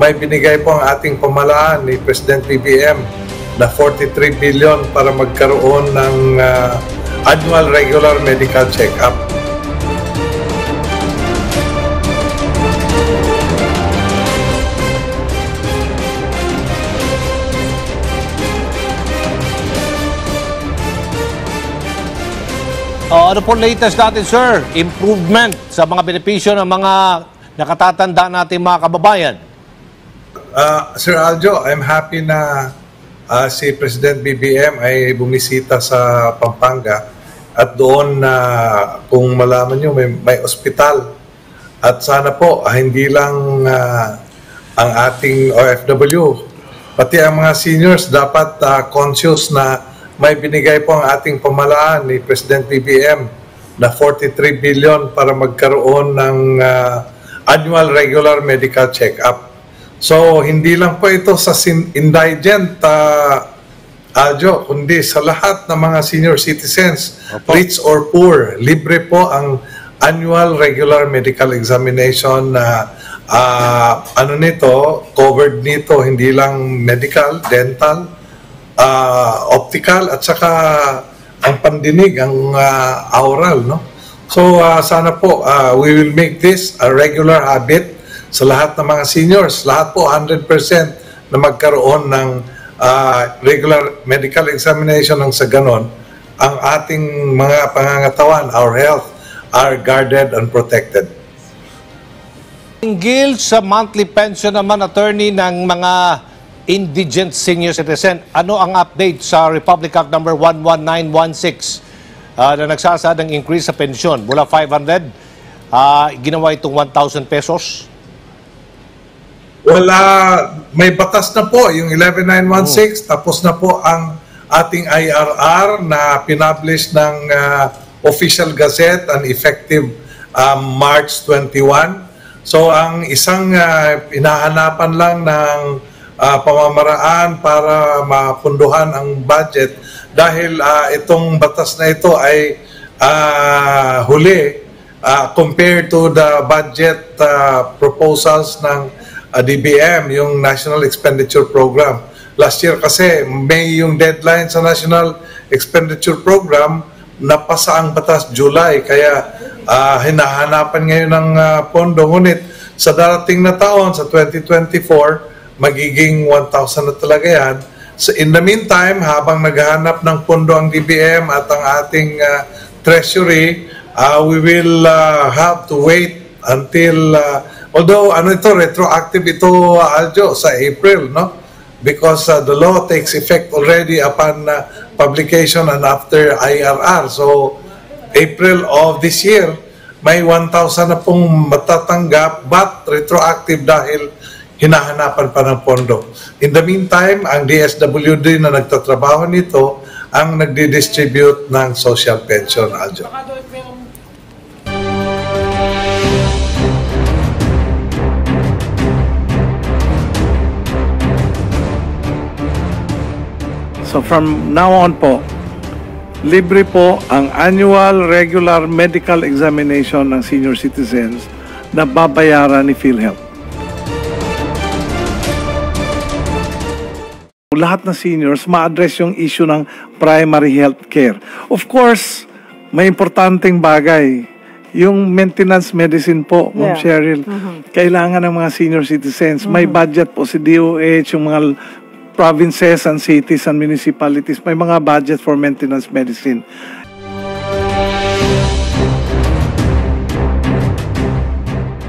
may binigay po ang ating pamahalaan ni President BBM na 43 billion para magkaroon ng annual regular medical check-up. Ano po latest natin, sir? Improvement sa mga benepisyo ng mga nakatatanda natin mga kababayan? Sir Aljo, I'm happy na si President BBM ay bumisita sa Pampanga at doon kung malaman nyo may ospital at sana po hindi lang ang ating OFW pati ang mga seniors dapat conscious na may binigay po ang ating pamahalaan ni President BBM na 43 billion para magkaroon ng annual regular medical check-up. So, hindi lang po ito sa indigent, Aljo, kundi sa lahat ng mga senior citizens, rich or poor. Libre po ang annual regular medical examination na covered nito, hindi lang medical, dental, optical at saka ang pandinig, ang oral, no? So sana po we will make this a regular habit sa lahat ng mga seniors, lahat po 100% na magkaroon ng regular medical examination ng sa ganon ang ating mga pangangatawan, our health, are guarded and protected. Hinggil sa monthly pension naman, attorney, ng mga indigent senior citizen, ano ang update sa Republic Act number 11916 na nagsasaad ng increase sa pensyon mula 500 ginawa itong 1,000 pesos? Wala, may batas na po yung 11916, tapos na po ang ating IRR na pinablish ng Official Gazette and effective March 21. So ang isang hinahanapan lang ng pamamaraan para mapunduhan ang budget dahil itong batas na ito ay huli compared to the budget proposals ng DBM, yung National Expenditure Program. Last year kasi May yung deadline sa National Expenditure Program, napasa ang batas July, kaya hinahanapan ngayon ng pondo. Ngunit sa darating na taon, sa 2024, magiging 1,000 na talaga yan. So in the meantime, habang naghahanap ng pondo ang DBM at ang ating treasury, we will have to wait until, although retroactive ito, Aljo, sa April, no? Because the law takes effect already upon publication and after IRR. So April of this year, may 1,000 na pong matatanggap but retroactive dahil hinahanapan pa ng pondo. In the meantime, ang DSWD na nagtatrabaho nito ang nagdi-distribute ng social pension, Aljo. So from now on po, libre po ang annual regular medical examination ng senior citizens na babayaran ni PhilHealth. Lahat ng seniors ma-address yung issue ng primary health care. Of course, may importanteng bagay. Yung maintenance medicine po, Ma'am Cheryl, kailangan ng mga senior citizens. May budget po si DOH, yung mga provinces and cities and municipalities, may mga budget for maintenance medicine.